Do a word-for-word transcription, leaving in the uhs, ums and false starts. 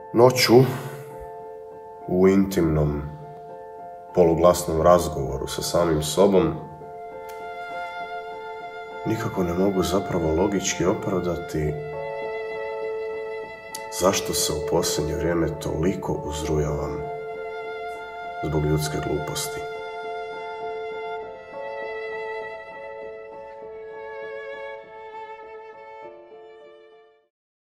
Noću, u intimnom, poluglasnom razgovoru sa samim sobom, nikako ne mogu zapravo logički opravdati zašto se u posljednje vrijeme toliko uzrujavam zbog ljudske gluposti.